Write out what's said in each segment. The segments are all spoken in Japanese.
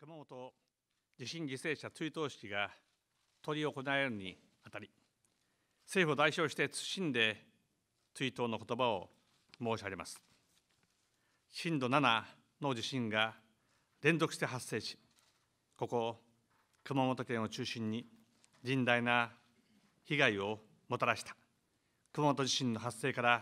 熊本地震犠牲者追悼式が執り行われるにあたり、政府を代表して謹んで追悼の言葉を申し上げます。震度7の地震が連続して発生し、ここ熊本県を中心に甚大な被害をもたらした熊本地震の発生から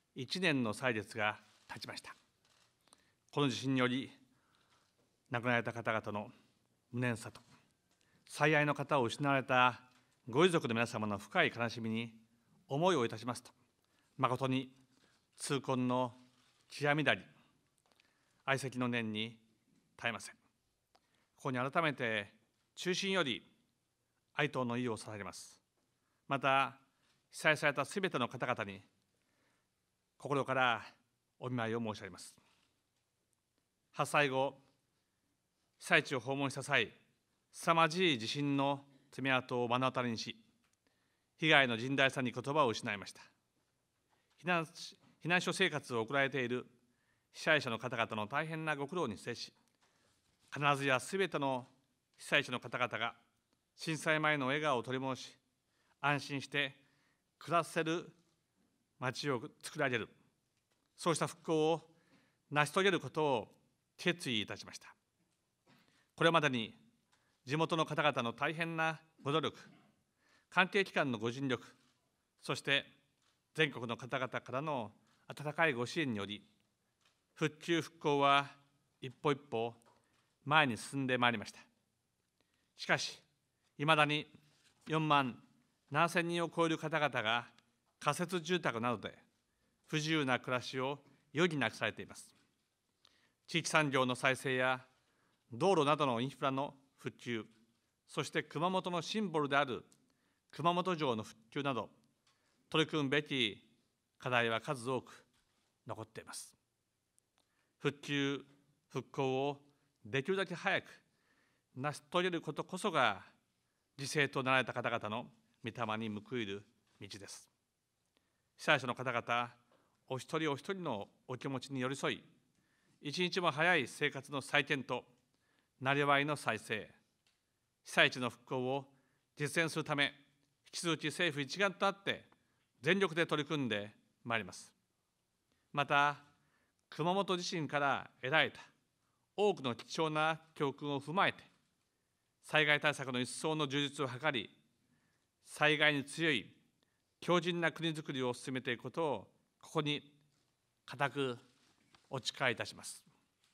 1年の歳月が経ちました。この地震により亡くなられた方々の無念さと、最愛の方を失われたご遺族の皆様の深い悲しみに思いをいたしますと、誠に痛恨の極みだり、哀惜の念に絶えません。ここに改めて衷心より哀悼の意を捧げます。また、被災されたすべての方々に心からお見舞いを申し上げます。発災後、被災地を訪問した際、凄まじい地震の爪痕を目の当たりにし、被害の甚大さに言葉を失いました。避難所生活を送られている被災者の方々の大変なご苦労に接し、必ずやすべての被災者の方々が震災前の笑顔を取り戻し、安心して暮らせる町を作り上げる、そうした復興を成し遂げることを決意いたしました。これまでに地元の方々の大変なご努力、関係機関のご尽力、そして全国の方々からの温かいご支援により、復旧・復興は一歩一歩前に進んでまいりました。しかし、いまだに4万7000人を超える方々が仮設住宅などで不自由な暮らしを余儀なくされています。地域産業の再生や道路などのインフラの復旧、そして熊本のシンボルである熊本城の復旧など、取り組むべき課題は数多く残っています。復旧・復興をできるだけ早く成し遂げることこそが、犠牲となられた方々の御霊に報いる道です。被災者の方々、お一人お一人のお気持ちに寄り添い、一日も早い生活の再建と、なりわいの再生、被災地の復興を実現するため、引き続き政府一丸となって全力で取り組んでまいります。また、熊本地震から得られた多くの貴重な教訓を踏まえて、災害対策の一層の充実を図り、災害に強い強靭な国づくりを進めていくことを、ここに固くお誓いいたします。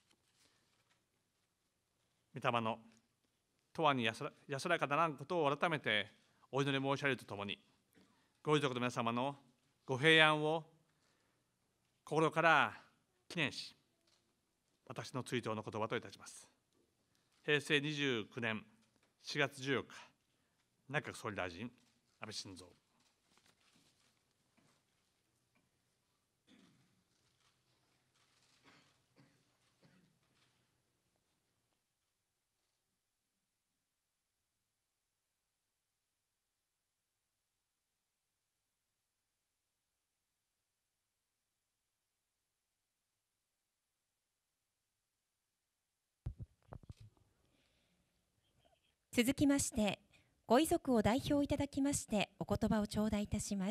御霊の永遠に安らかならんことを改めてお祈り申し上げるとともに、ご遺族の皆様のご平安を心から祈念し、私の追悼の言葉といたします。平成29年4月14日、内閣総理大臣、安倍晋三。 続きまして、ご遺族を代表いただきまして、お言葉を頂戴いたします。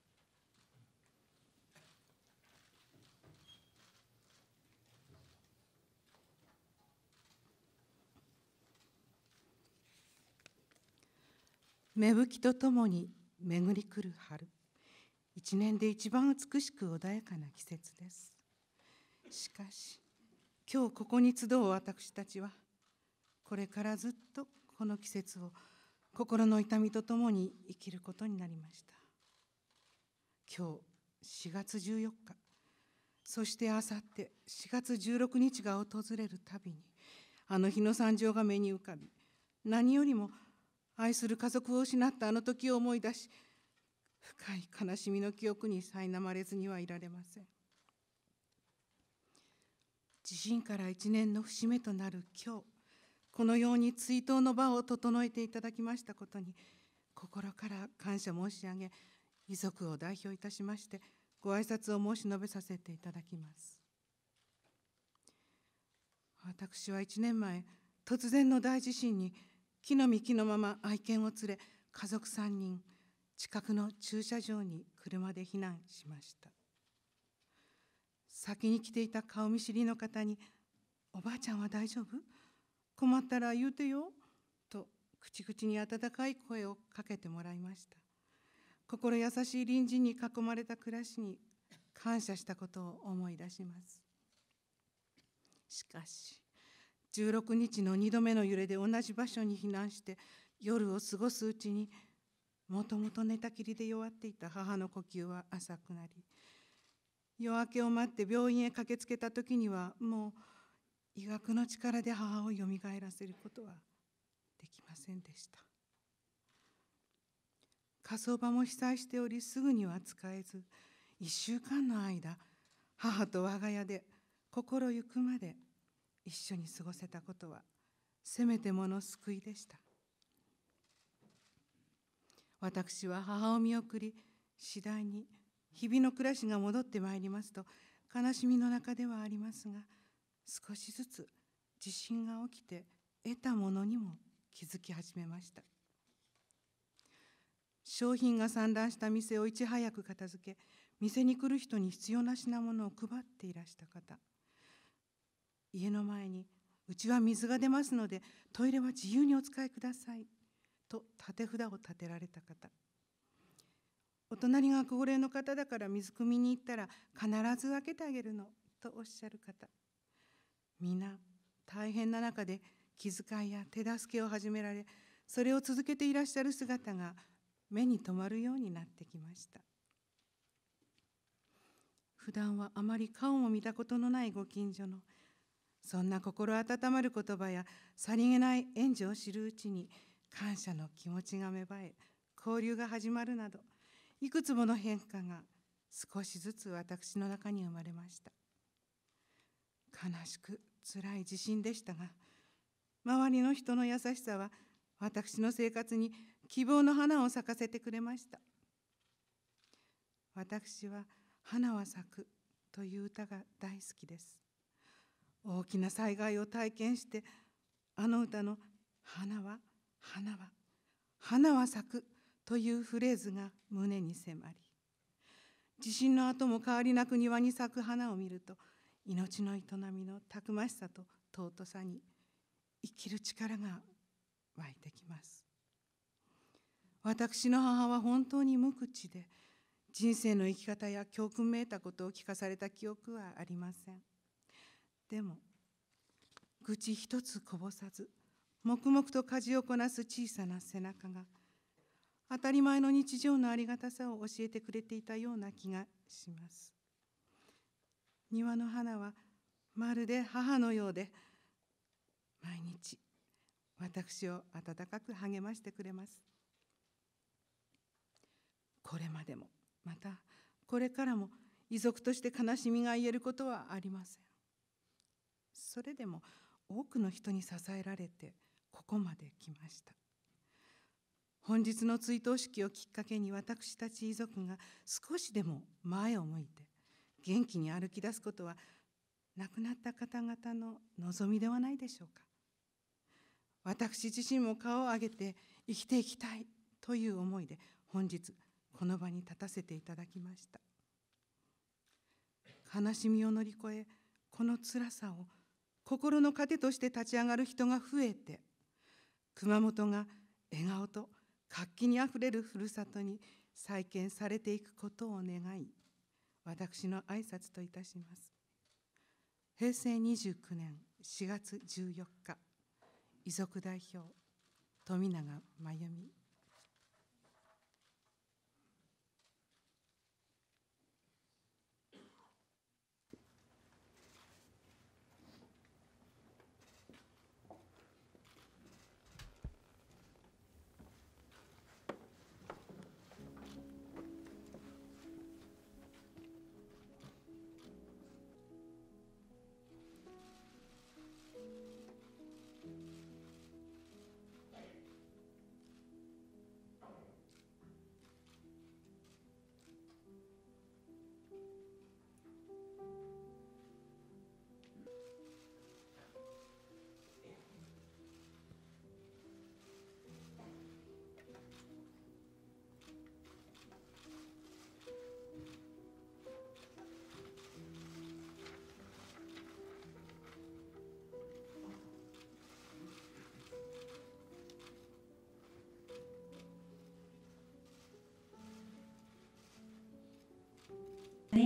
芽吹きとともに巡り来る春、一年で一番美しく穏やかな季節です。しかし、今日ここに集う私たちは、これからずっとこの季節を心の痛みとともに生きることになりました。今日4月14日、そしてあさって4月16日が訪れるたびに、あの日の惨状が目に浮かび、何よりも愛する家族を失ったあの時を思い出し、深い悲しみの記憶に苛まれずにはいられません。地震から1年の節目となる今日、このように追悼の場を整えていただきましたことに、心から感謝申し上げ、遺族を代表いたしましてご挨拶を申し述べさせていただきます。私は1年前、 突然の大地震に着の身着のまま愛犬を連れ、家族3人近くの駐車場に車で避難しました。先に来ていた顔見知りの方に、おばあちゃんは大丈夫？困ったら言うてよ、と口々に温かい声をかけてもらいました。心優しい隣人に囲まれた暮らしに感謝したことを思い出します。しかし、16日の2度目の揺れで同じ場所に避難して夜を過ごすうちに、もともと寝たきりで弱っていた母の呼吸は浅くなり、夜明けを待って病院へ駆けつけた時には、もう医学の力で母をよみがえらせることはできませんでした。火葬場も被災しており、すぐには使えず、1週間の間、母と我が家で心ゆくまで一緒に過ごせたことは、せめてもの救いでした。私は母を見送り、次第に日々の暮らしが戻ってまいりますと、悲しみの中ではありますが、少しずつ地震が起きて得たものにも気づき始めました。商品が散乱した店をいち早く片付け、店に来る人に必要な品物を配っていらした方、家の前にうちは水が出ますのでトイレは自由にお使いくださいと立て札を立てられた方、お隣が高齢の方だから水汲みに行ったら必ず分けてあげるのとおっしゃる方、皆大変な中で気遣いや手助けを始められ、それを続けていらっしゃる姿が目に留まるようになってきました。普段はあまり顔も見たことのないご近所のそんな心温まる言葉やさりげない援助を知るうちに、感謝の気持ちが芽生え、交流が始まるなど、いくつもの変化が少しずつ私の中に生まれました。悲しく辛い地震でしたが、周りの人の優しさは私の生活に希望の花を咲かせてくれました。私は花は咲くという歌が大好きです。大きな災害を体験して、あの歌の花は花は花は咲くというフレーズが胸に迫り、地震の後も変わりなく庭に咲く花を見ると、命の営みのたくましさと尊さに生きる力が湧いてきます。私の母は本当に無口で、人生の生き方や教訓めいたことを聞かされた記憶はありません。でも、愚痴一つこぼさず、黙々と家事をこなす小さな背中が、当たり前の日常のありがたさを教えてくれていたような気がします。庭の花はまるで母のようで、毎日私を温かく励ましてくれます。これまでも、またこれからも遺族として悲しみが癒えることはありません。それでも多くの人に支えられてここまで来ました。本日の追悼式をきっかけに、私たち遺族が少しでも前を向いて元気に歩き出すことは、亡くなった方々の望みではないでしょうか。私自身も顔を上げて生きていきたいという思いで、本日この場に立たせていただきました。悲しみを乗り越え、この辛さを心の糧として立ち上がる人が増えて、熊本が笑顔と活気にあふれるふるさとに再建されていくことを願い、私の挨拶といたします。平成29年4月14日、遺族代表、富永真由美。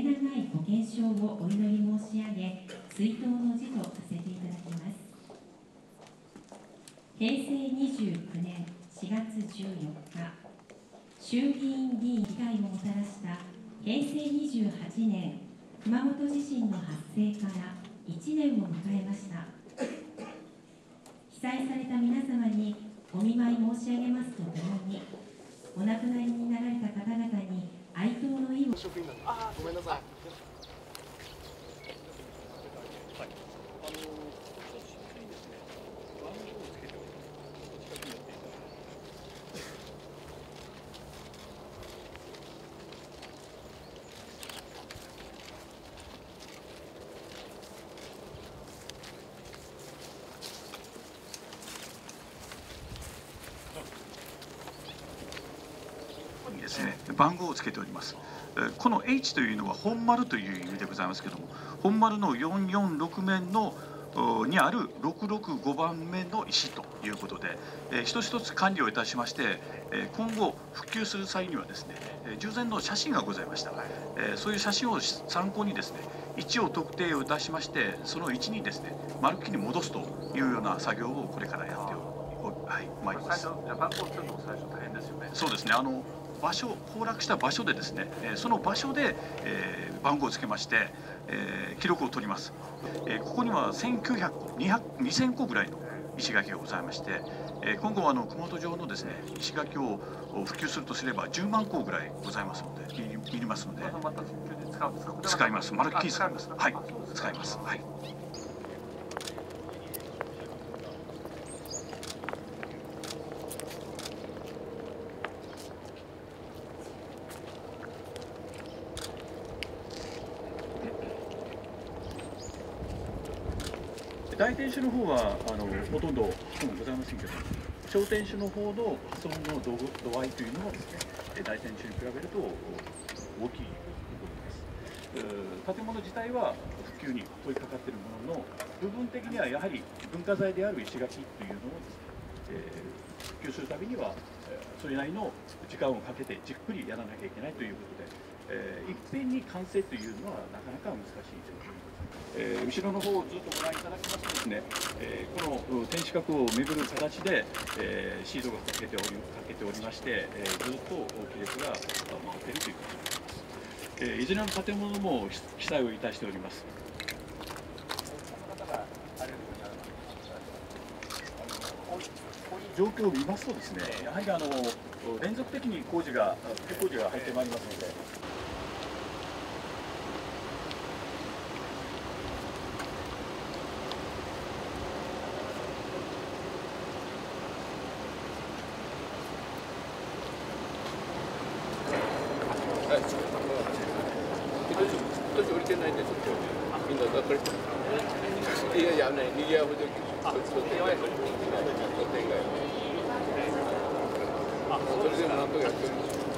長いご健勝をお祈り申し上げ、追悼の辞とさせていただきます。平成29年4月14日、衆議院議員被害をもたらした平成28年熊本地震の発生から1年を迎えました。被災された皆様にお見舞い申し上げますとともに、お亡くなりになられた方々に哀悼の意を。 ごめんなさい。 ですね、番号をつけております。この H というのは本丸という意味でございますけれども、本丸の446面のにある665番目の石ということで、一つ一つ管理をいたしまして、今後復旧する際にはですね、従前の写真がございました。そういう写真を参考にですね、位置を特定をいたしまして、その位置にですね、丸っきり戻すというような作業をこれからやってまいります。番号をつけるのも最初大変ですよね。そうですね。場所、崩落した場所でですね、その場所で、番号をつけまして、記録を取ります。ここには1900個、2000個ぐらいの石垣がございまして、今後熊本城のですね、石垣を普及するとすれば10万個ぐらいございますので、いりますので、使います。まるっきり使います。はい、使います。はい。大天守の方はほとんどございませんけど、小天守の方の破損の度合いというのはですね、大天守に比べると大きいところです。建物自体は普及に取り掛かっているものの、部分的にはやはり文化財である石垣というのをですね、普及するためにはそれなりの時間をかけてじっくりやらなきゃいけないということで、いっぺんに完成というのはなかなか難しい状況です。後ろの方をずっとご覧いただきますとですね、この天守閣を巡る形で、シードがかけておりまして、ずっと亀裂が回っているということになります。いずれの建物も被災をいたしております。状況を見ますとですね、やはり連続的に工事が入ってまいりますので。 年降りてないんで、ちょっとみんなこれ、いやいや、にぎわうほど、それでもなんとかやってるんですよ。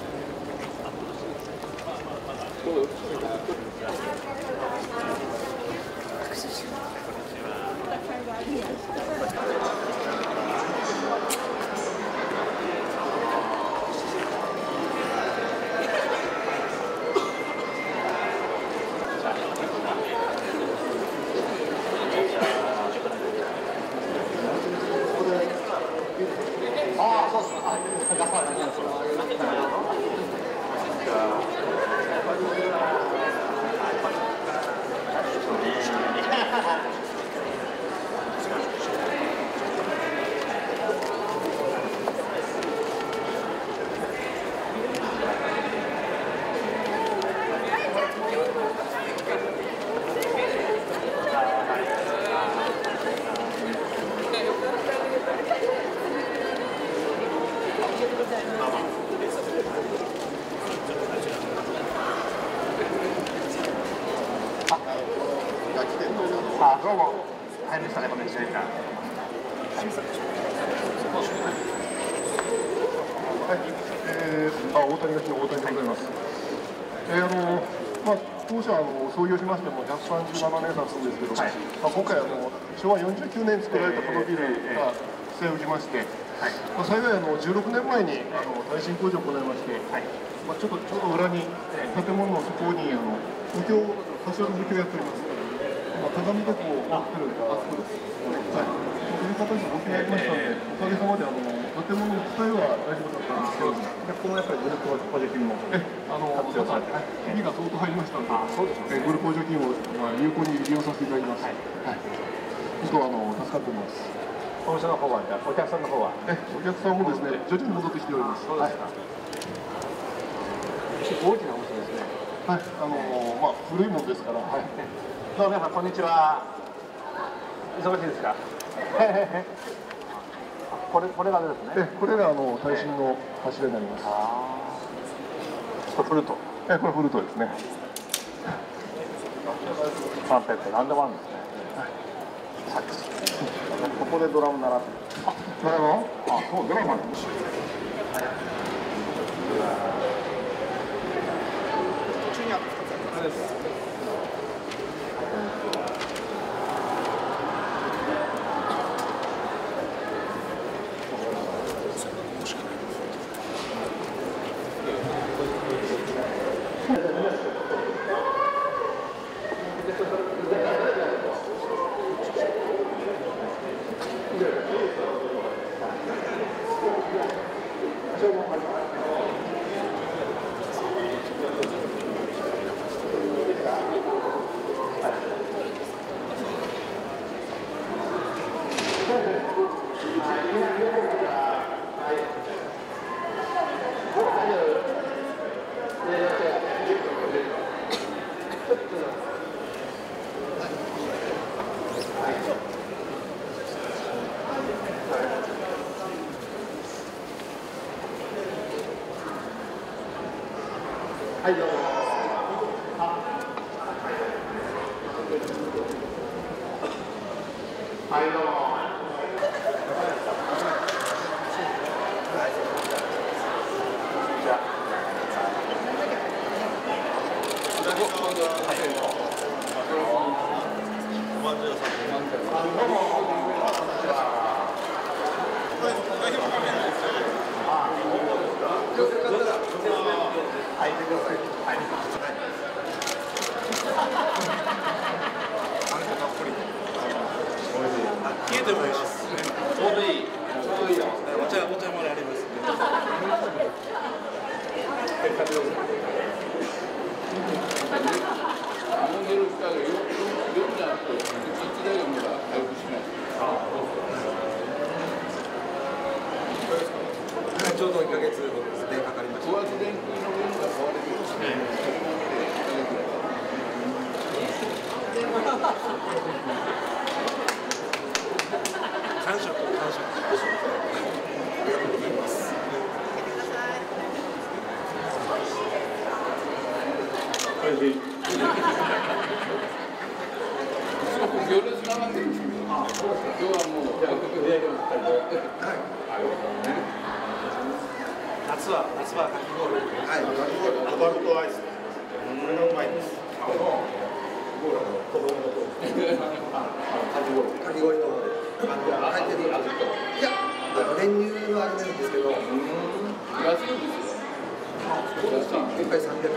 どうも、入りましたね、この1年間。はい、大谷の日の大谷でございます。当社創業しましても137年経つんですけど、はい、今回昭和49年作られたこのビルが被災を受けまして、幸い16年前に耐震工事を行いまして、はい、ちょうど裏に建物の底に補強、橋の補強やっております。今、鏡でこう、やってるんで、あそこです。はい。という形で補強やりましたので、おかげさまで建物自体は大丈夫だったんですけど、 このやっぱりグループ補助金も活用されて、日々が相当入りましたので、グループ補助金を有効に利用させていただきます。はい。本当助かっております。 お店の方は、お客さんの方はお客さんもですね、徐々に戻ってきております。はい。 大きなお店ですね。 はい。古いものですから。はい。 どうも皆さん、こんにちは。忙しいですか。これがですね。 これが最新の柱になります。 これフルト。 これフルトですね。 トランペット、何でもあるんですね。サックス。ここでドラム習って。 ドラム？そう、ドラム。はい、どうぞ。はい、どうも。 冷えても美味しいです。ちょうどいい。ちょうどいいよ。お茶もあります。ちょうど1ヶ月ほどですね、かかりました。完食。ありがとうございます。 行列並んでるんですけど、今日はもう夏はかき氷。 はい、アバルトアイス。これがうまいです。かき氷の方で。入ってる。いや、練乳はあれなんですけど。 安いんですよ。そうですか。 一杯300円。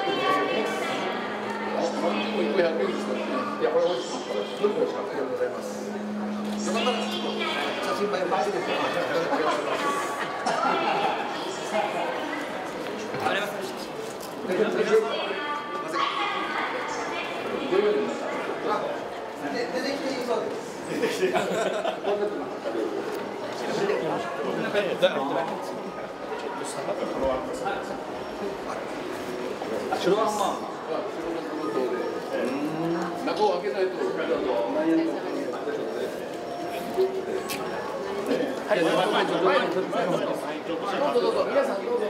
1個100円ですからね。 いや、これ美味しかったです。すごく美味しかった。ありがとうございます。よかったらちょっと写真映えバッチリです。 ありがとうございます。 出てきていいそうです。 白あんまん。 中を開けないと。 はい、どうぞ、皆さんどうぞ。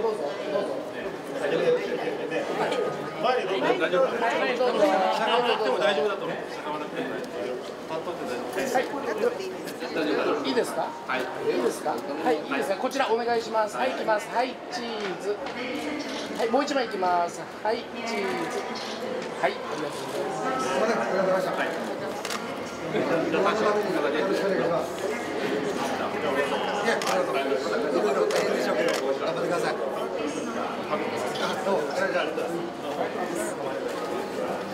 前にどうぞ。大丈夫。しゃがまなくても大丈夫だと思う。しゃがまなくても大丈夫。 いいですか？はい。いいですか？はい、いいですか？こちらお願いします。はい、行きます。はい、チーズ。はい、もう一枚行きます。はい、チーズ。はい、ありがとうございます。 ありがとうございました。はい。よろしくお願いします。いや、いろいろ大変でしょうけど、頑張ってください。どうも、ありがとうございます。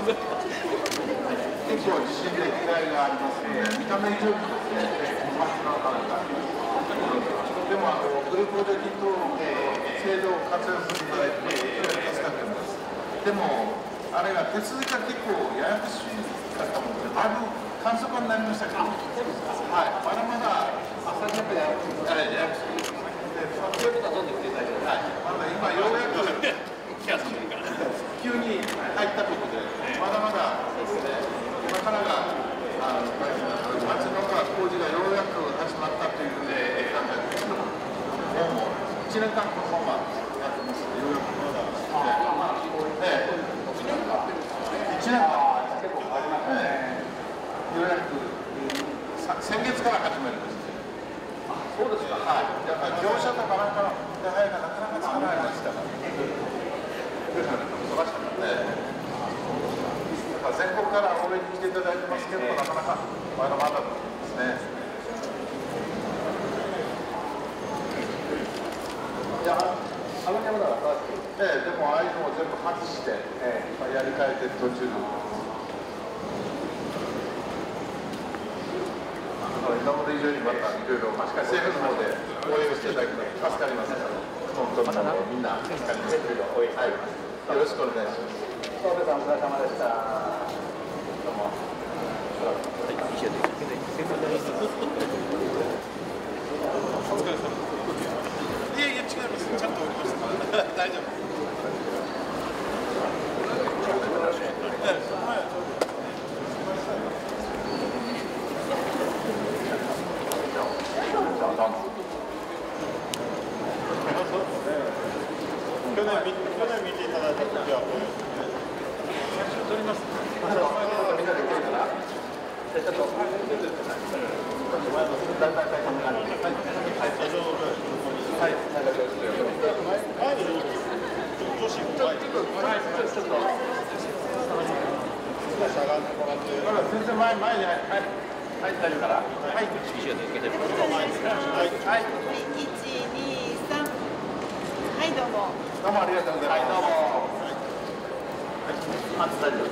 結構地震で被害がありますので、見た目以上にですね、小松菜の花が。でもグループできっと制度を活用していただいて、助かってます。でも、あれが手続きが結構ややこしかったもので、だいぶ簡素化になりましたけど、はい、まだまだ、ややこしい。まだ今ようやく急に入ったところで、まだまだですね、今からが町の工事がようやく始まったという考えですけども、もう1年間このままやってますので、ようやくまだ、1年間、ようやく先月から始めるんです。そうですか。はい。だから業者とかなんかの手配がなかなかつかないましたから。忙しかったね。だから全国から応援に来ていただいてますけど、なかなかまだまだですね。いや、あの山田はでもああいうのを全部外して、やり替えてる途中の。今まで以上にまたいろいろ政府の方で応援をしていただきます。助かります。本当にみんな助かります。よろしくお願いします。澤部さんお疲れ様でした。どうも。お疲れ様。いやいや違います。ちゃんとおりました。大丈夫。去年見ていただいたときは撮ります。みんなで来るから。ちょっと。はい。前にどうしよう。ちょっと。しゃがんでもらって。全然前にはい大丈夫から。はい。一緒につけてる。はい。はい。1、2、3。はいどうも。どうもありがとうございます。はいどうも。大丈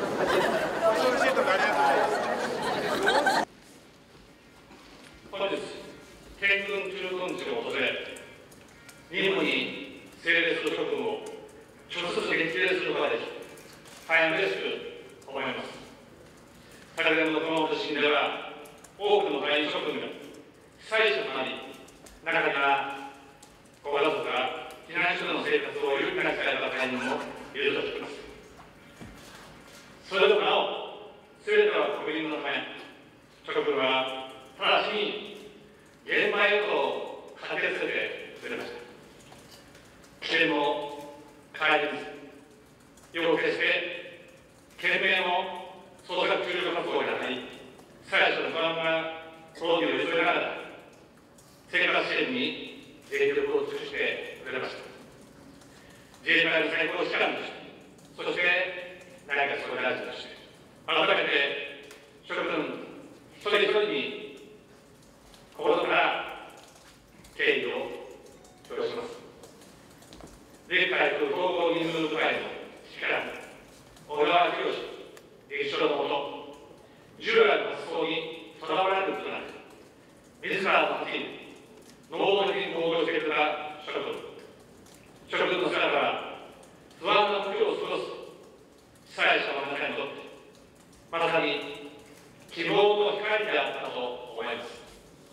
夫。 本日、県軍駐屯地を訪れ、任務に精励する職務を直接激励することができ、大変嬉しく思います。昨年の熊本地震では、多くの隊員諸君が被災者となり、中にはご家族が避難所での生活を余儀なくされた隊員もいると聞きます。それでもなお、すべては国民のため、諸君は直ちに現場へと駆けつけてくれました。危険も変わりず、夜を決して懸命の捜索救助活動をやり、被災者の不安が葬儀を急いながら、生活支援に全力を尽くしてくれました。自衛隊の最高指揮官として、そして内閣総理大臣として、改めて諸君一人一人に心から敬意を表します。米海空統合任務部隊の指揮官、小川博歴史書のもと、従来の発想にとらわれることなく、自らの発言、能動的に行動してくれた諸君の姿は、不安な時を過ごす被災者の皆さんにとって、まさに希望の光であったと思います。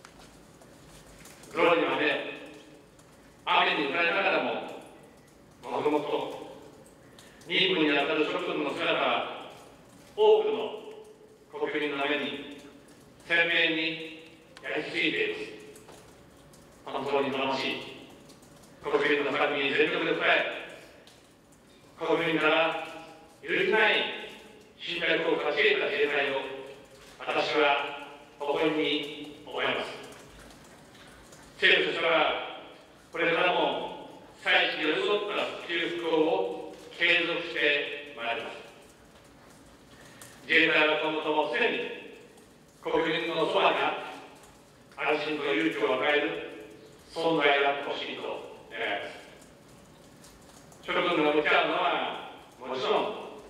泥にまで雨に打たれながらも、黙々と任務に当たる諸君の姿は、多くの国民のために鮮明に焼き付いています。本当に頼もしい国民のために全力で応え、国民から揺るぎない信頼を勝ち得た自衛隊を私は誇りに思います。政府としてはこれからも被災地に寄り添った救復を継続してまいります。自衛隊は今後とも常に国民のそばにあって安心と勇気を与える存在であってほしいと願います。諸君が向き合うのはもちろん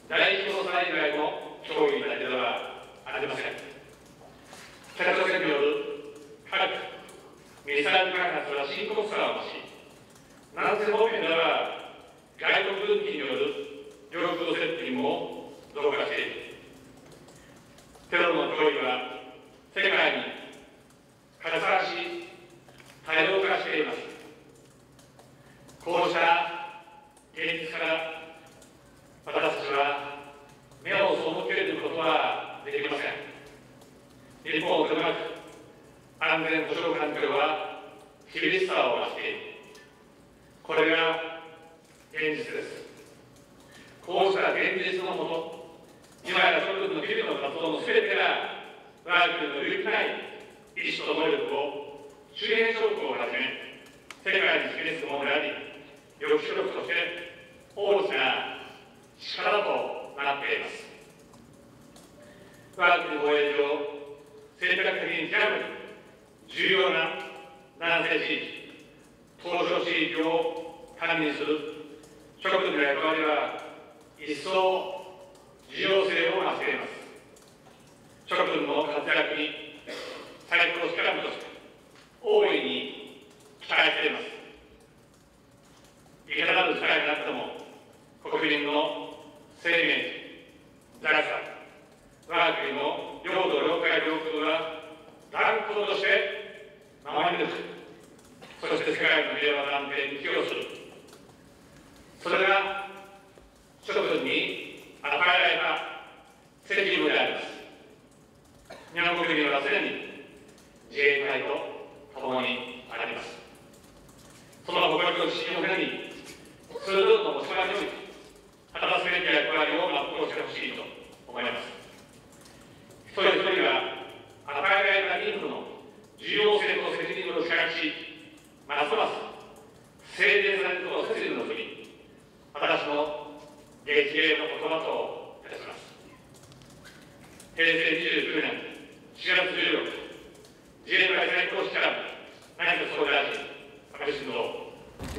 大規模災害の脅威だけではありません。北朝鮮による核・ミサイル開発は深刻さを増し、南西方面では外国軍機による領空接近も増加している。テロの脅威は世界に拡散し、多様化しています。こうした現実から私たちは目を背けることはできません。日本を取り巻く安全保障環境は厳しさを増している。これが現実です。こうした現実のもと、今や諸国の日々の活動のすべてが我が国の揺るぎない意志と能力を周辺諸国をはじめ世界に示すものであり、抑止力として大きな力となっています。我が国防衛上、戦略的に極めて重要な南西地域、島しょ地域を管理する諸国の役割は一層重要性を増しています。諸国の活躍に最高力として大いに期待しています。いかなる事態になっても国民の生命、財産、我が国の領土、領海、領空は断固として守り抜く、そして世界の平和と安定に寄与する、それが諸国に与えられた責務であります。日本国民は常に自衛隊と共にあります。その誇りと自信を胸に、ツールの持ち回りにおいて果たすべき役割を全うしてほしいと思います。一人一人が与えられた任務の重要性と責任を自覚し、ますます精錬されることを切に望み、私の激励の言葉といたします。平成29年4月14日、自衛隊最高指揮官内閣総理大臣、安倍晋三。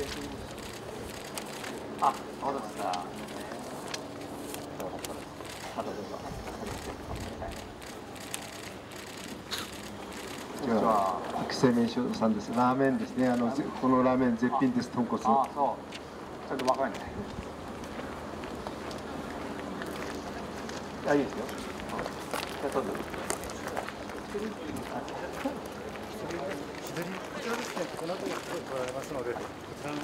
あ、そうですか。 こんにちは。秋製麺所さんです。ラーメンですね。このラーメン絶品です。豚骨。 あ、そう。ちょっとわかんない。いや、いいですよ。じゃあ、どうぞ。 左こちらですね。この後に来られますので、こちらの。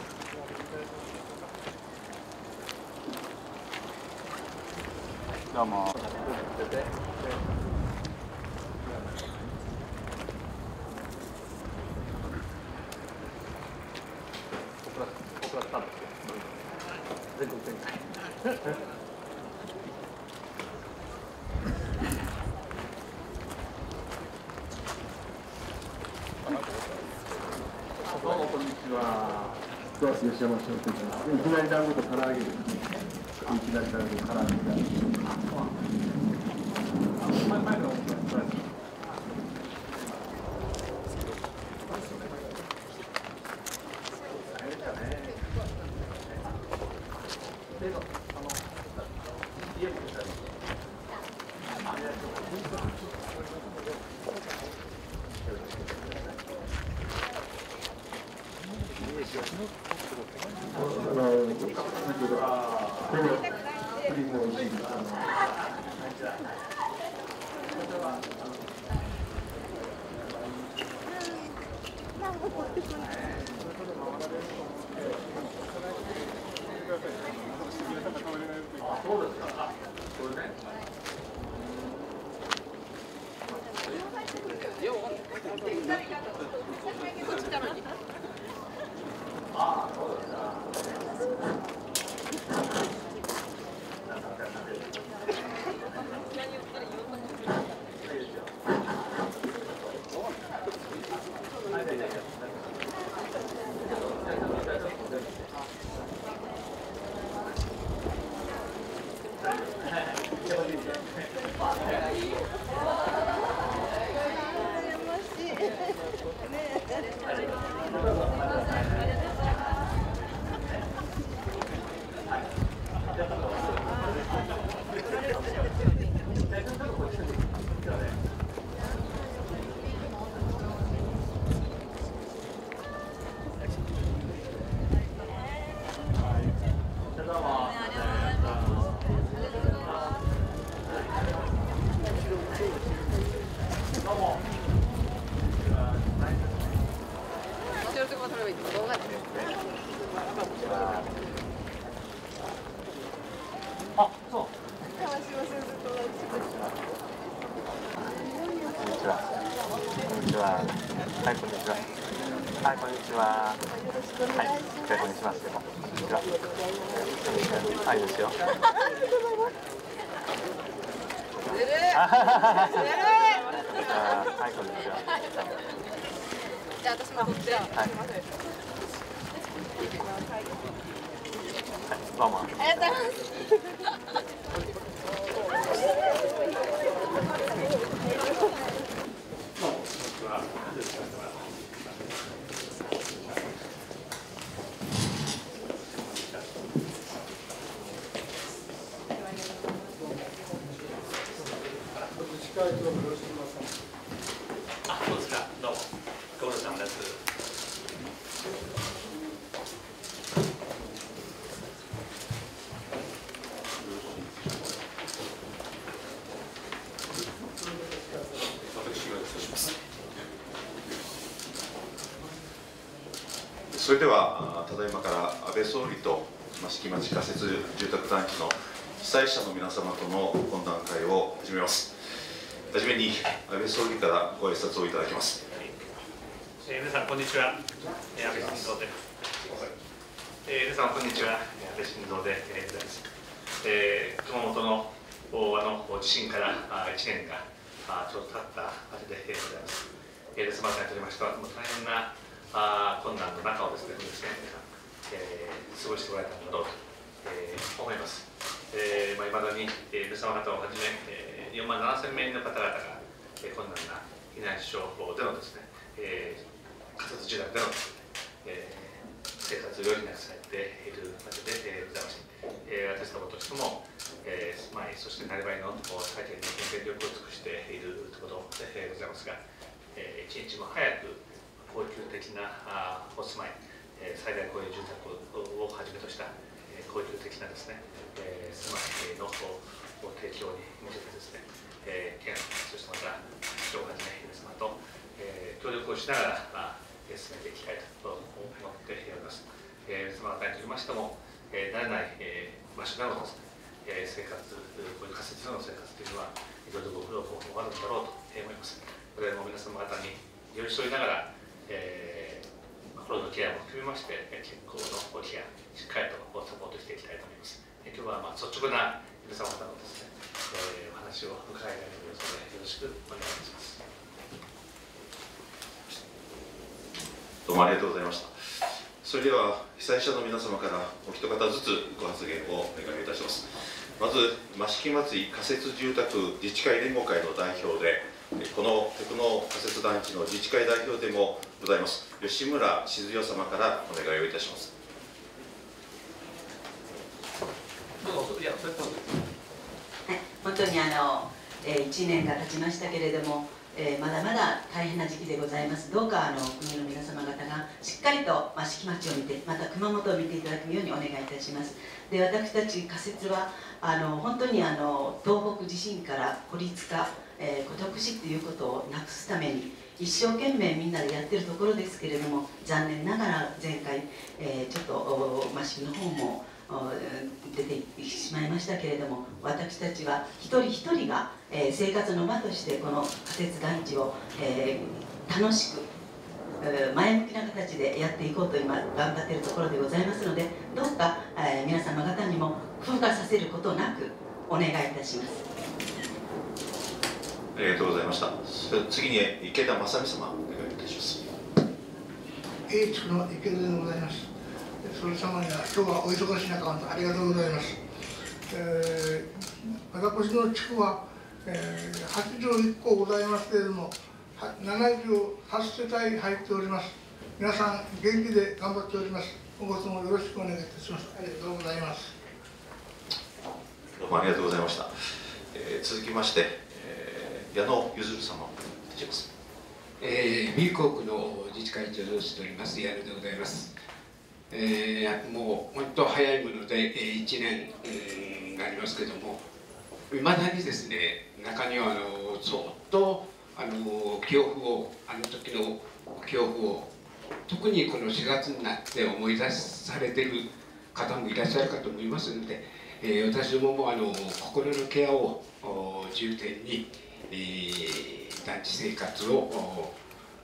どうも。 全国展開。 どうもこんにちは。どうも吉山商店街。いきなり団子と唐揚げですね。いきなり団子と唐揚げが。これもプリンも美味しいです。 は。はい、こんにちは。はい、こんにちは。はい、お手本にしますけど。こんにちは。はい、ですよ。はい、こんにちは。 じゃあ、私もこっちは。 はい。どうも。 ありがとうございます。 あ、そうですか。どうも。ご苦労様です。 それではただいまから安倍総理と益城町仮設住宅団地の被災者の皆様との懇談会を始めます。はじめに安倍総理からご挨拶をいただきます。 皆さんこんにちは。安倍晋三で。皆さんこんにちは。安倍晋三でございます。熊本の地震から1年がちょうど経ったわけでございます。ですまさにとりましては大変な困難の中をですね、皆さん、過ごしておられたんだろうと、思います。いまだに皆様方をはじめ、4万7000名の方々が、困難な避難所でのですね、仮設住宅でのですね、生活を余儀なくされているわけでございます。私どもとしても、そしてなりわいの最低限の全力を尽くしているところでございますが、一日も早く恒久的なお住まい、最大公営住宅をはじめとした恒久的なですね、住まいの提供に向けてですね、県、そしてまた市長はじめ皆様と協力をしながら進めていきたいと思っております。皆様方にとりましても、慣れない場所でのですね、生活、こういう仮設での生活というのは、いろいろご苦労もあるんだろうと思います。これも皆様方に寄り添いながら、心のケアも含めまして、健康のケア、しっかりとサポートしていきたいと思います。今日は率直な皆様方のですね、お話を伺いたいと思いますので、よろしくお願いいたします。 どうもありがとうございました。それでは被災者の皆様からお一方ずつご発言をお願いいたします。まず益城町仮設住宅自治会連合会の代表で、このテクノ仮設団地の自治会代表でもございます吉村静代様からお願いをいたします。 本当に1年が経ちましたけれども、まだまだ大変な時期でございます。どうか国の皆様方がしっかりと益城町を見て、また熊本を見ていただくようにお願いいたします。で、私たち仮設は本当に東北地震から孤立化、孤独死ということをなくすために一生懸命みんなでやってるところですけれども、残念ながら前回、ちょっと益城の方も出てしまいましたけれども、私たちは一人一人が、生活の場としてこの仮設団地を、楽しく前向きな形でやっていこうと今頑張っているところでございますので、どうか、皆様方にも風化させることなくお願いいたします。 ありがとうございました。次に池田正美様お願いいたします。 地区の池田でございます。それ様には今日はお忙しい中ありがとうございます。私の地区は、81戸ございますけれども、78世帯入っております。皆さん元気で頑張っております。今後ともよろしくお願いいたします。ありがとうございます。 どうもありがとうございました。続きまして、矢野ゆずる様お願いいたします。 美港区の自治会長をしております矢野でございます。もう本当早いもので1年になりますけども、いまだにですね、中には相当記憶を時の記憶を特にこの4月になって思い出されている方もいらっしゃるかと思いますので、私どもも心のケアを重点に、団地生活を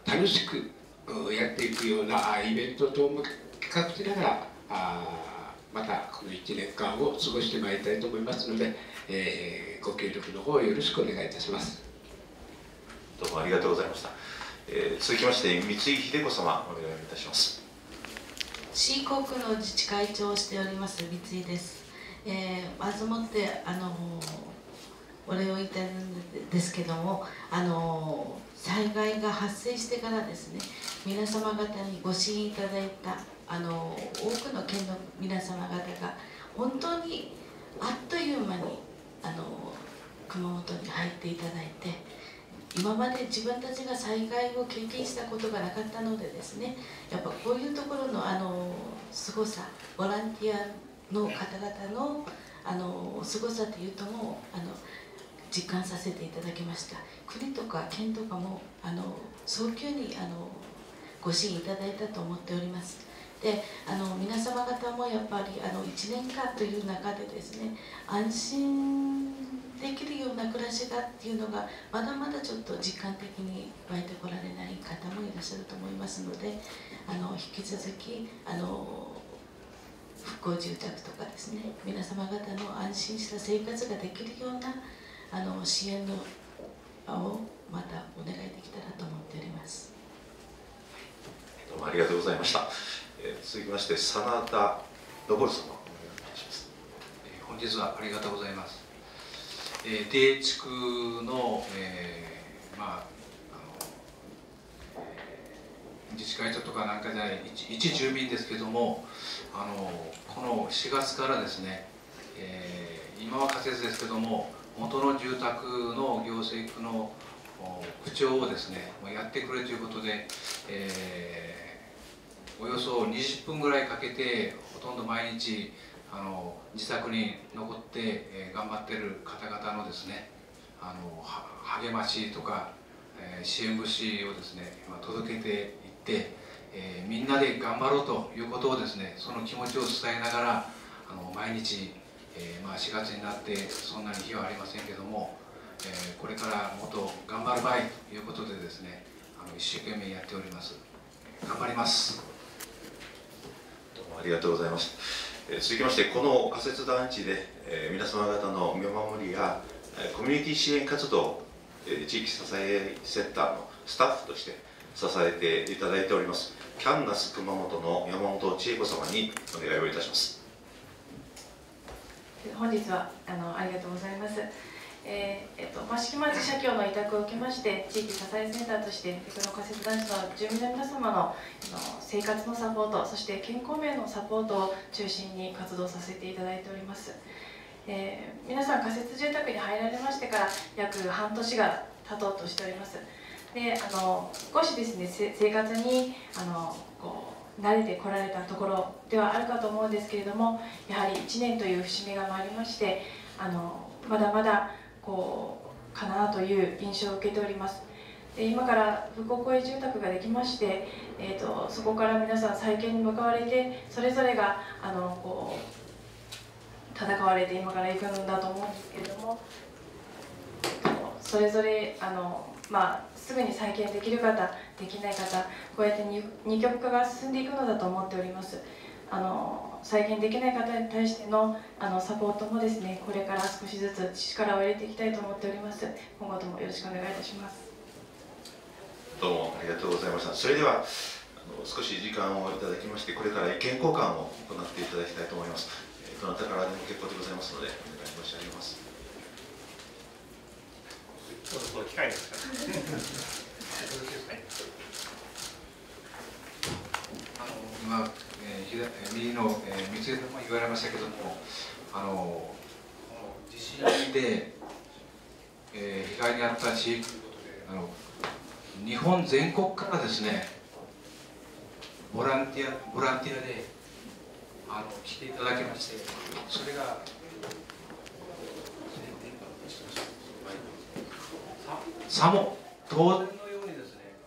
楽しくやっていくようなイベント等も企画しながらまたこの1年間を過ごしてまいりたいと思いますので、ご協力の方よろしくお願いいたします。 どうもありがとうございました。続きまして三井秀子様お願いいたします。 C国の自治会長をしております三井です。まずもってお礼を言いたいんですけども、災害が発生してからですね、皆様方にご支援いただいた多くの県の皆様方が本当にあっという間に熊本に入っていただいて、今まで自分たちが災害を経験したことがなかったのでですね、やっぱこういうところのすごさ、ボランティアの方々のすごさというとも実感させていただきました。国とか県とかも早急にご支援いただいたと思っております。で皆様方もやっぱり1年間という中でですね、安心できるような暮らしがっていうのがまだまだちょっと実感的に湧いてこられない方もいらっしゃると思いますので、引き続き復興住宅とかですね、皆様方の安心した生活ができるような支援の場をまたお願いできたらと思っております。 どうもありがとうございました。続きまして真田昇様お願いいたします。 本日はありがとうございます。低地区の、自治会長とかなんかじゃない一住民ですけども、この4月からですね、今は仮設ですけども元の住宅の行政区の区長をですねやってくれということで、およそ20分ぐらいかけてほとんど毎日自宅に残って、頑張っている方々のですね励ましとか、支援物資をですね届けていって、みんなで頑張ろうということをですね、その気持ちを伝えながら毎日、4月になってそんなに日はありませんけども、これからもっと頑張る場合ということでですね一生懸命やっております。頑張ります。 どうもありがとうございます。続きましてこの仮設団地で、皆様方の見守りやコミュニティ支援活動、地域支えセンターのスタッフとして支えていただいておりますキャンナス熊本の山本千恵子様にお願いをいたします。 本日はありがとうございます。益城町社協の委託を受けまして地域支えセンターとしてこの仮設団地の住民の皆様の生活のサポート、そして健康面のサポートを中心に活動させていただいております。皆さん仮設住宅に入られましてから約半年が経とうとしております。で少しですね生活に慣れてこられたところではあるかと思うんですけれども、やはり1年という節目が回りましてまだまだかなという印象を受けております。で今から復興公営住宅ができまして、そこから皆さん再建に向かわれてそれぞれが戦われて今から行くんだと思うんですけれども、それぞれすぐに再建できる方できない方、こうやって二極化が進んでいくのだと思っております。再建できない方に対してのサポートもですね、これから少しずつ力を入れていきたいと思っております。今後ともよろしくお願いいたします。 どうもありがとうございました。それでは少し時間をいただきまして、これから意見交換を行っていただきたいと思います。どなたからでも結構でございますのでお願い申し上げます。 そろそろ機会ですから今、右の三井さんも言われましたけども、地震で、被害に遭った地域日本全国からですねボランティアで来ていただきまして、それがさも当然のようにですね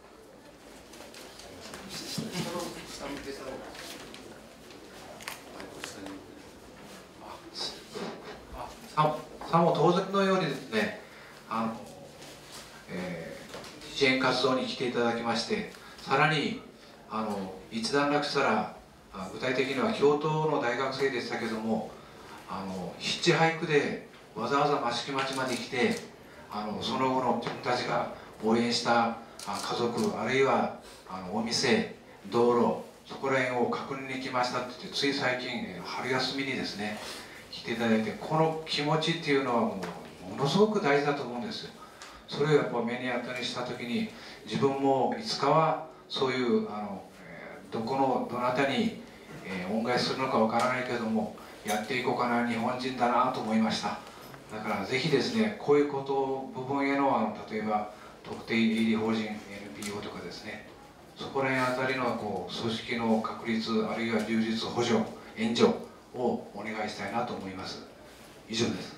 さも当然のようにですね地支援活動に来ていただきまして、さらに一段落したら具体的には京都の大学生でしたけども、ヒッチハイクでわざわざ益城町まで来てその後の自分たちが応援した家族、あるいはお店、道路、そこら辺を確認に来ましたって言って、つい最近春休みにですね来ていただいて、この気持ちっていうのはものすごく大事だと思うんですよ。それをやっぱ目に当たりした時に、自分もいつかはそういうどなたに恩返しするのかわからないけれどもやっていこうかな、日本人だなと思いました。だからぜひですね、こういうこと部分への例えば特定営利法人 NPO とかですね、そこら辺あたりの組織の確立、あるいは充実、補助、援助をお願いしたいなと思います。以上です。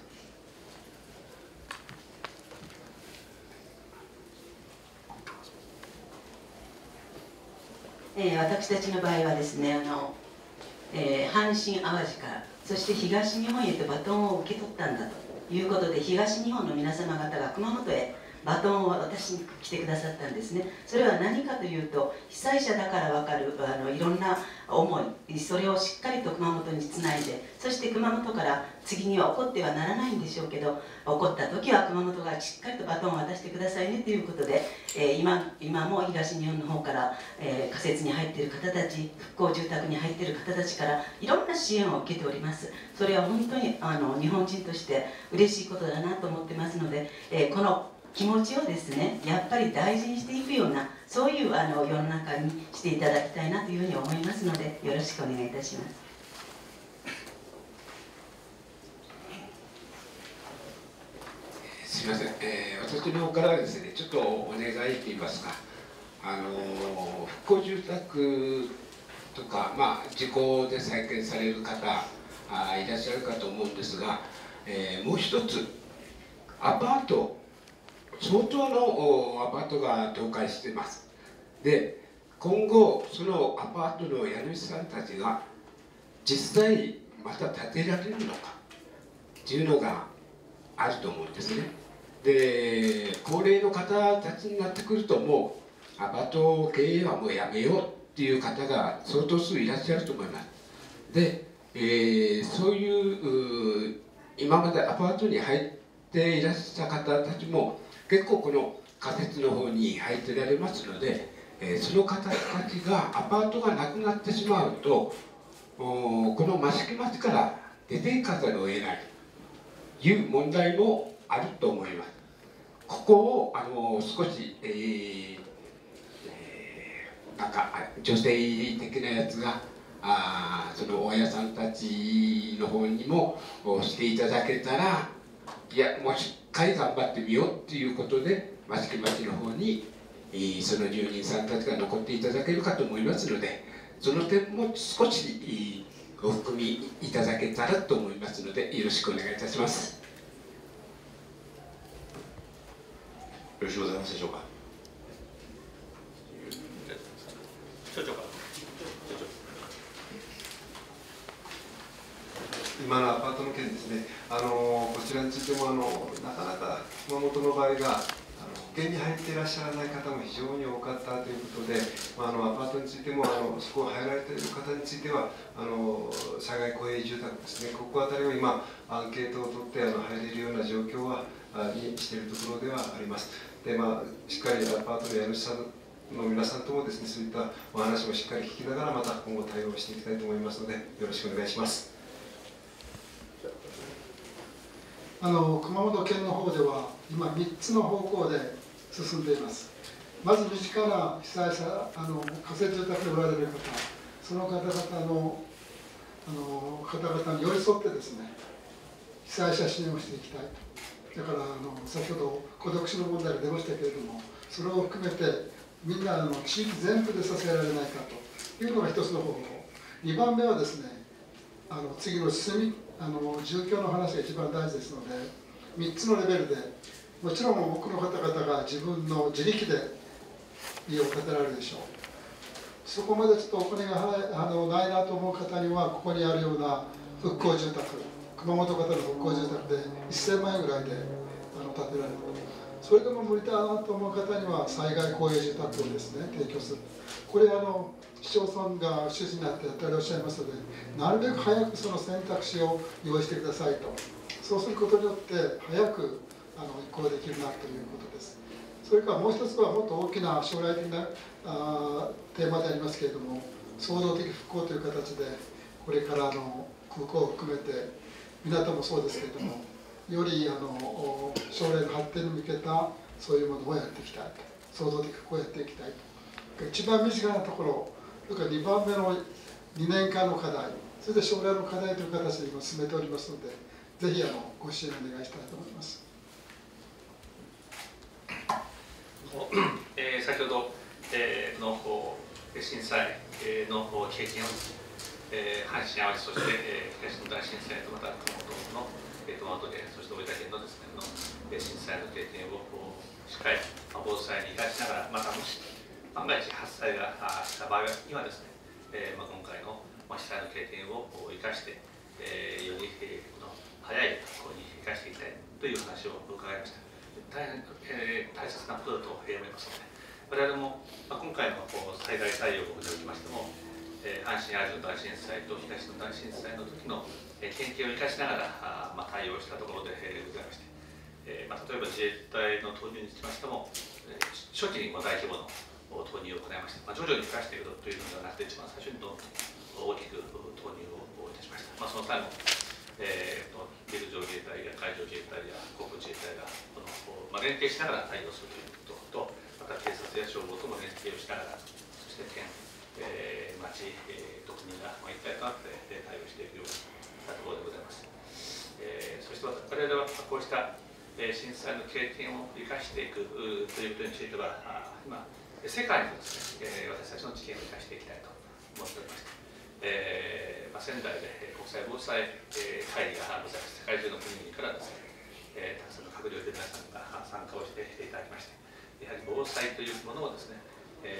私たちの場合はですね、阪神・淡路からそして東日本へとバトンを受け取ったんだということで、東日本の皆様方が熊本へバトンを私に来てくださったんですね。それは何かというと、被災者だから分かるいろんな思い、それをしっかりと熊本につないで、そして熊本から次には起こってはならないんでしょうけど、起こった時は熊本がしっかりとバトンを渡してくださいねということで、今も東日本の方から、仮設に入っている方たち、復興住宅に入っている方たちからいろんな支援を受けております。それは本当に日本人として嬉しいことだなと思ってますので、この気持ちをですね、やっぱり大事にしていくような、そういう世の中にしていただきたいなというふうに思いますので、よろしくお願いいたします。 すみません、私の方からですね、ちょっとお願いといいますか、復興住宅とか、事故で再建される方いらっしゃるかと思うんですが、もう一つ、アパート、相当のアパートが倒壊しています。で、今後そのアパートの家主さんたちが実際また建てられるのかっていうのがあると思うんですね。で、高齢の方たちになってくると、もうアパート経営はもうやめようっていう方が相当数いらっしゃると思います。で、そういう今までアパートに入っていらっしゃった方たちも結構この仮設の方に入ってられますので、その方たちがアパートがなくなってしまうと、この益城町から出ていかざるを得ないという問題もあると思います。ここを少し、なんか女性的なやつがその大家さんたちの方にもしていただけたら、いや、もうしっかり頑張ってみようっていうことで益城町の方にその住人さんたちが残っていただけるかと思いますので、その点も少しご含みいただけたらと思いますので、よろしくお願いいたします。 よろしくございますでしょうか。 所長から。 今のアパートの件ですね、こちらについてもなかなか熊本の場合が保険に入っていらっしゃらない方も非常に多かったということで、アパートについてもそこを入られている方については災害公営住宅ですね、ここあたりを今アンケートを取って入れるような状況にしているところではあります。で、しっかりアパートの家主さんの皆さんともですね、そういったお話もしっかり聞きながらまた今後対応していきたいと思いますので、よろしくお願いします。 熊本県の方では今3つの方向で進んでいます。まず身近な被災者、仮設住宅でおられる方、その方々の方々に寄り添ってですね、被災者支援をしていきたいと。だから先ほど孤独死の問題が出ましたけれども、それを含めてみんな地域全部で支えられないかというのが一つの方法。2番目はですね、次の住居の話が一番大事ですので、3つのレベルで、もちろん多くの方々が自分の自力で家を建てられるでしょう。そこまでちょっとお金がないなと思う方には、ここにあるような復興住宅、熊本方の復興住宅で1000万円ぐらいで建てられる。 それでも無理だなと思う方には災害公営住宅をですね提供する。これ市町村が主事になってやっておらっしゃいますので、なるべく早くその選択肢を用意してくださいと。そうすることによって早く移行できるなということです。それからもう一つはもっと大きな将来的なテーマでありますけれども、創造的復興という形でこれから空港を含めて港もそうですけれども、より将来の発展に向けたそういうものをやっていきたいと、創造的復興をやっていきたいと。一番身近なところ、それから2番目の2年間の課題、それで将来の課題という形で今進めておりますので、ぜひご支援お願いしたいと思います。 先ほどの震災の経験を阪神・淡路、そして東日本大震災とまた熊本の熊本県、そして大分県のですね震災の経験をしっかり防災に生かしながら、またもし万が一発災がした場合にはですね、今回の被災の経験を生かして、より早い復興に生かしていきたいという話を伺いました。大変、大切なことだと思いますので、我々も、今回の災害対応におきましても、阪神・淡路の大震災と東日本大震災の時の経験を生かしながら対応したところでございまして、例えば自衛隊の投入につきましても、初期に大規模の投入を行いまして、徐々に増やしていくというのではなくて、一番最初にどんどん大きく投入をいたしました。その際も陸上自衛隊や海上自衛隊や航空自衛隊が連携しながら対応するということと、また警察や消防とも連携をしながら、そして県、町、特任が一体となって対応していくようなところでございます。そして我々はこうした震災の経験を生かしていくということについては、今、世界にもですね、私たちの知見を生かしていきたいと思っておりまして、仙台で国際防災会議がございます。世界中の国々からですね、たくさんの閣僚で皆さんが参加をしていただきまして、やはり防災というものをですね、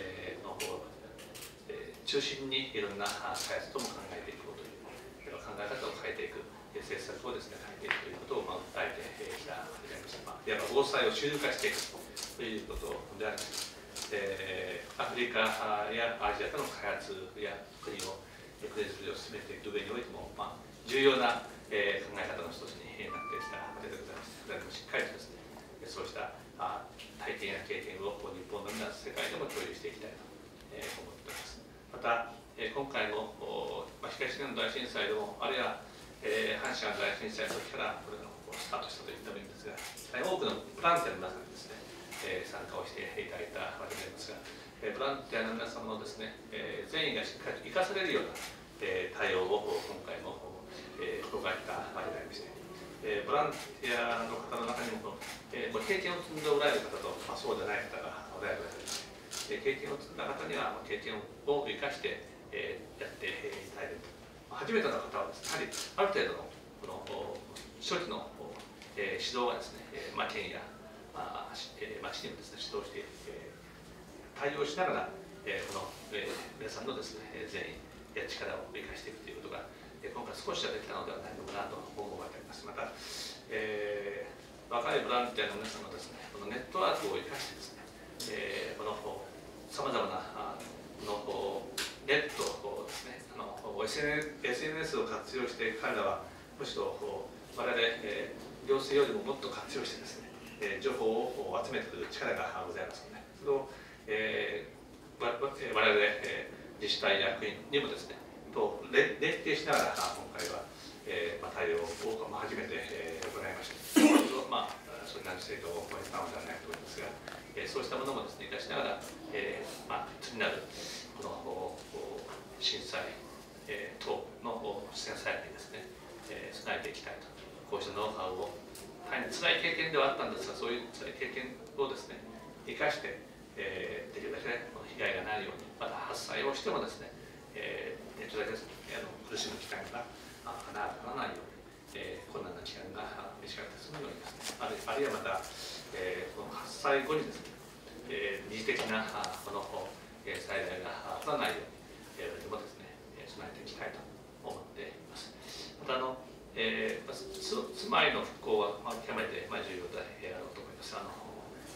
中心にいろんな開発とも考えていこうという考え方を変えていく政策をですね変えていくということを訴えてきたわけでありました。いわば防災を主流化していくということであります。アフリカやアジアとの開発や国づくりを進めていく上においても、重要な考え方の一つになってきたわけでございます。我々もしっかりとですね、そうした体験や経験を日本のみならず世界でも共有していきたいと思っております。また、今回の東日本大震災でも、あるいは阪神・淡路大震災の時からこれがスタートしたと言ってもいいんですが、大変多くのボランティアの皆さんにですね、参加をしていただいたわけでありますが、ボランティアの皆様のですね、善意がしっかりと生かされるような対応を今回も心がけたわけでありまして、ボランティアの方の中にも経験を積んでおられる方と、そうでない方がおられるわけです。経験を積んだ方には経験を生かしてやっていただいていると。初めての方はですね、やはりある程度のこの初期の指導がですね、県や町にもですね指導して対応しながらこの皆さんのですね善意や力を生かしていくということが今回少しはできたのではないのかなと思うわけであります。また、若いボランティアの皆さんのですねこのネットワークを生かしてですね、このさまざまなネットをですねSNS を活用して彼らはむしろ我々行政よりももっと活用してですね情報を集めてくる力がございますので、それを我々自治体や国にもですねと連携しながら今回は対応を初めて行いました。それなりに制度を超えたのではないと思いますが、そうしたものもですね生かしながら次なるこの震災等の戦災にですね備えていきたいと、こうしたノウハウを大変辛い経験ではあったんですが、そういう辛い経験をですね生かして、できるだけ被害がないように、また発災をしてもですね、できるだけ苦しむ期間がならないように、困難な期間が短く済むようにですね、あるいはまた、この発災後にですね、二次的なこの災害が起こらないように、我々もですね備えていきたいと思っています。また住まいの復興は極めて重要であろうと思います。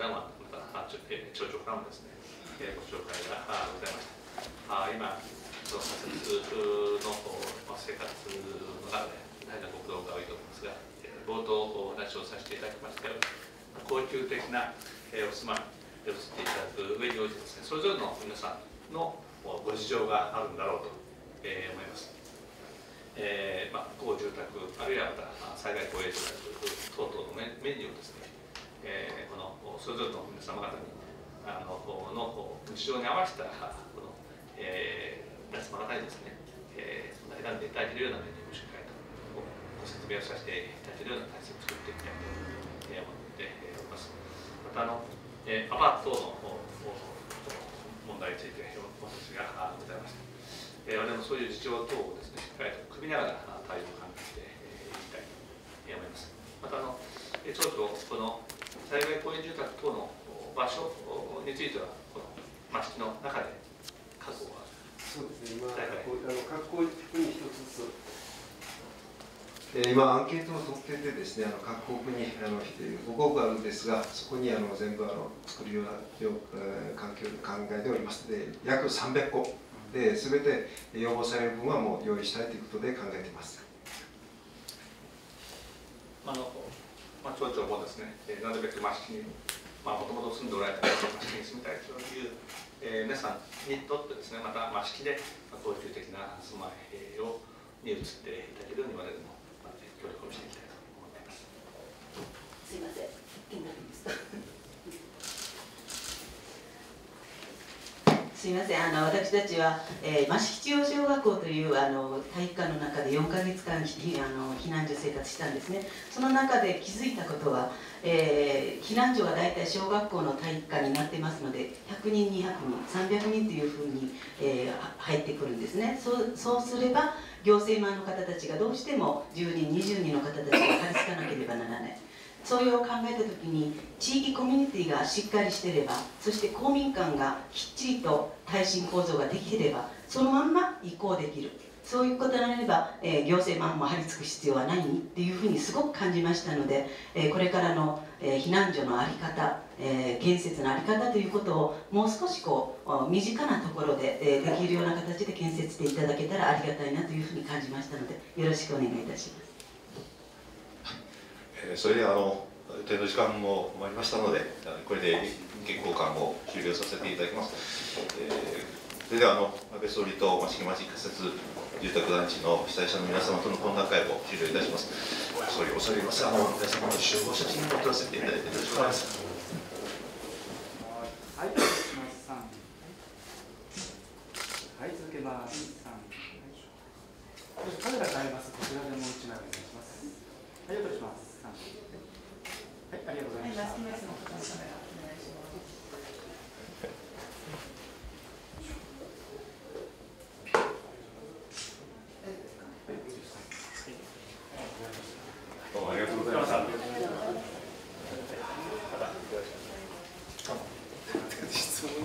談話、また町長からもですね、ご紹介がございました。今、その仮設の生活の中で大変なご苦労が多いと思いますが、冒頭お話をさせていただきましたように、恒久的なお住まいで移っていただく上においてですね、それぞれの皆さんのご事情があるんだろうと思います。公住宅、あるいはまた災害公営住宅等々の面にをですね、このそれぞれの皆様方にの日常に合わせたこの、皆様方にですね、選んでいただけるようなメニューをしっかりとご説明をさせていただけるような体制を作っていきたいと思っております。またアパート等の問題についてお話がございました。我々もそういう事情等をですね、しっかりと組みながら対応を考えていきたいと思います。また町長、この災害公営住宅等の場所については、この町の中で確保はそうですね、今、各公区に一つずつ、今、アンケートを取っててですね、各公区に5公区あるんですが、そこに全部作るような環境で考えております。で、約300戸で、すべて要望される分はもう用意したいということで考えています。 町長もですね、なるべく益城に、もともと住んでおられた益城に住みたいという、皆さんにとってですね、また益城で恒久的な住まいに移っていただけるように我々も協力をしていきたいと思っています。 すいません、気になるんですか。すみません、私たちは、益城中央小学校という体育館の中で4ヶ月間避難所生活したんですね。その中で気づいたことは、避難所が大体小学校の体育館になってますので、100人、200人、300人というふうに、入ってくるんですね。そうすれば、行政マンの方たちがどうしても10人、20人の方たちが張り付かなければならない。それを考えたときに、地域コミュニティがしっかりしていれば、そして公民館がきっちりと耐震構造ができていれば、そのまんま移行できる。そういうことになれば、行政マンも張り付く必要はないっていうふうにすごく感じましたので、これからの、避難所の在り方、建設の在り方ということをもう少し身近なところで、できるような形で建設していただけたらありがたいなというふうに感じましたので、よろしくお願いいたします。 それでは予定の時間も終わりましたので、これで意見交換を終了させていただきます。それでは安倍総理と益城町仮設住宅団地の被災者の皆様との懇談会を終了いたします。総理、恐れ入ります。皆様の集合写真を撮らせていただいてよろしくお願いします。 はい、続きます。はい、続けます。カメラ変えます。こちらでもう一枚お願いします。はい、お願いします。はい、ありがとうございました。 どうもありがとうございました。質問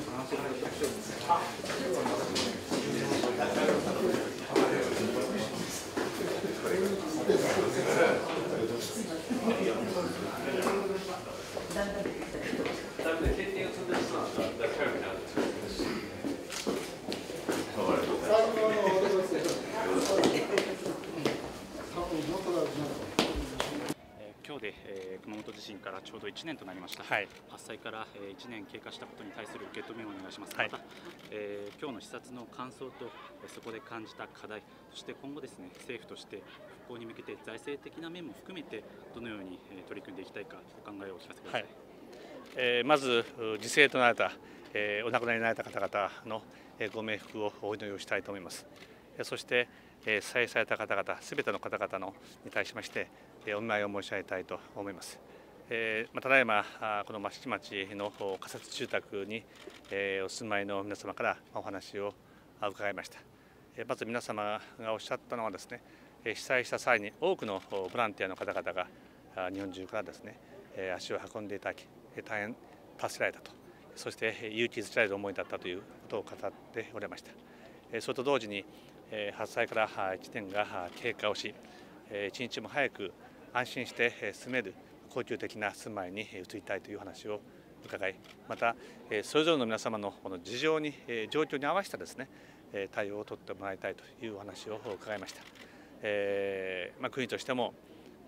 今日で、熊本地震からちょうど1年となりました。 はい、 発災から1年経過したことに対する受け止めをお願いします。 はい、 また、今日の視察の感想と、そこで感じた課題、そして今後ですね、政府として復興に向けて財政的な面も含めてどのように取り組んでいきたいかお考えをお聞かせください。 はい、まず犠牲となられた、お亡くなりになられた方々のご冥福をお祈りをしたいと思います。そして被災された方々すべての方々に対しましてお見舞いを申し上げたいと思います。ただいまこの益城町の仮設住宅にお住まいの皆様からお話を伺いました。まず皆様がおっしゃったのはですね、被災した際に多くのボランティアの方々が日本中からですね足を運んでいただき大変助けられたと、そして勇気づけられる思いだったということを語っておられました。それと同時に発災から1年が経過をし、一日も早く安心して住める恒久的な住まいに移りたいという話を伺い、またそれぞれの皆様のこの事情に状況に合わせたですね対応を取ってもらいたいというお話を伺いました。国としても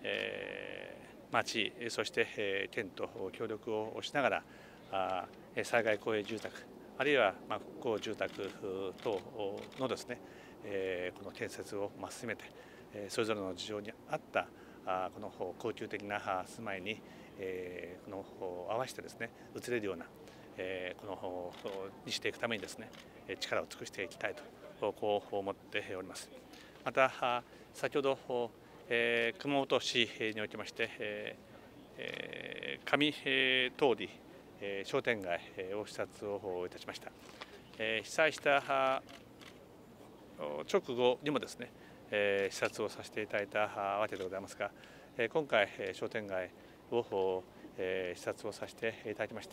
町、そして県と協力をしながら災害公営住宅あるいは復興住宅等のですねこの建設を進めてそれぞれの事情に合ったこの恒久的な住まいにこの合わせてですね移れるようなこのにしていくためにですね力を尽くしていきたいとこう思っております。また先ほど熊本市におきまして上通り商店街を視察をいたしました。被災した直後にもですね視察をさせていただいたわけでございますが、今回商店街を視察をさせていただきまして、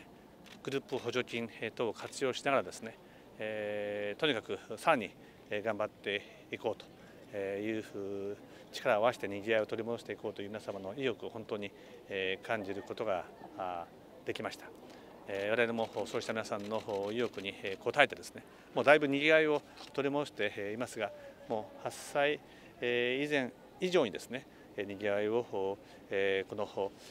グループ補助金等を活用しながらですね、とにかくさらに頑張っていこうという力を合わせてにぎわいを取り戻していこうという皆様の意欲を本当に感じることができました。我々もそうした皆さんの意欲に応えてですね、もうだいぶにぎわいを取り戻していますが、もう発災以前以上にですねにぎわいをこの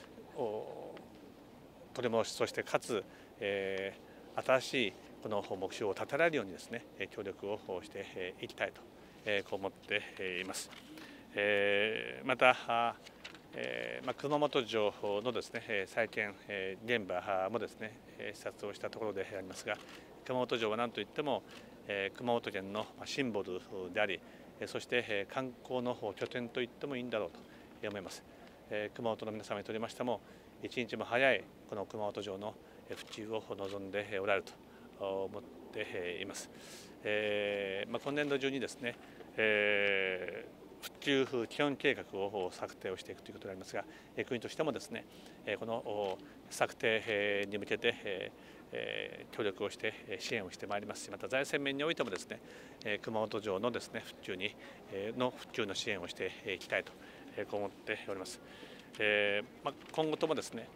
取り戻し、そしてかつ新しいこの目標を立てられるようにですね協力をしていきたいとこう思っています。また熊本城のですね再建現場もですね視察をしたところでありますが、熊本城は何といっても熊本県のシンボルであり、そして観光の拠点といってもいいんだろうと思います。熊本の皆様にとりましても一日も早いこの熊本城の復旧を望んでおられると思っています。今年度中にですね復旧基本計画を策定をしていくということでありますが、国としてもですねこの策定に向けて協力をして支援をしてまいりますし、また財政面においてもですね熊本城のですね復旧の支援をしていきたいとこう思っております。今後ともですね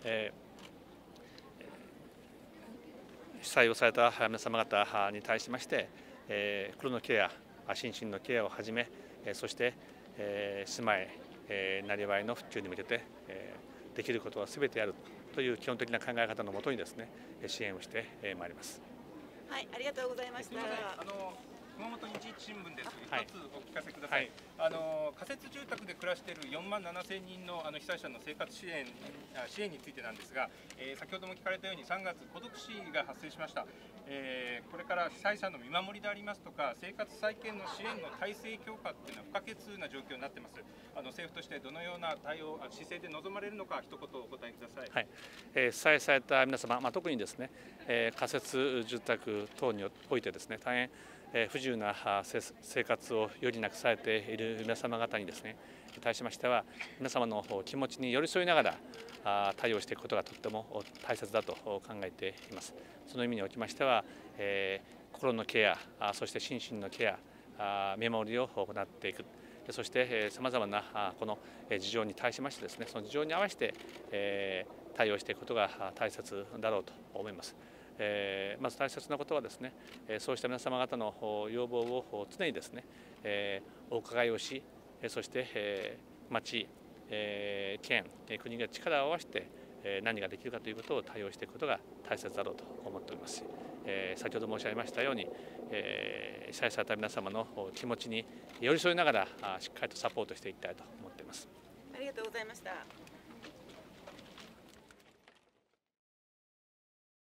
被災をされた皆様方に対しまして心のケア、心身のケアをはじめ、そして住まい、なりわいの復旧に向けてできることはすべてやるという基本的な考え方のもとにですね支援をしてまいります。 はい、ありがとうございました。 熊本日一新聞です。一つお聞かせください。仮設住宅で暮らしている4万7000人の被災者の生活支援についてなんですが、先ほども聞かれたように3月孤独死が発生しました。これから被災者の見守りでありますとか生活再建の支援の体制強化というのは不可欠な状況になっています。政府としてどのような対応姿勢で臨まれるのか一言お答えください。 はい、被災された皆様、特にですね仮設住宅等においてですね大変不自由な生活を余儀なくされている皆様方にですね対しましては皆様の気持ちに寄り添いながら対応していくことがとっても大切だと考えています。その意味におきましては心のケア、そして心身のケア、見守りを行っていく、そしてさまざまなこの事情に対しましてですねその事情に合わせて対応していくことが大切だろうと思います。まず大切なことはですねそうした皆様方の要望を常にですねお伺いをし、そして町、県、国が力を合わせて何ができるかということを対応していくことが大切だろうと思っておりますし、先ほど申し上げましたように被災された皆様の気持ちに寄り添いながらしっかりとサポートしていきたいと思っています。 ありがとうございました。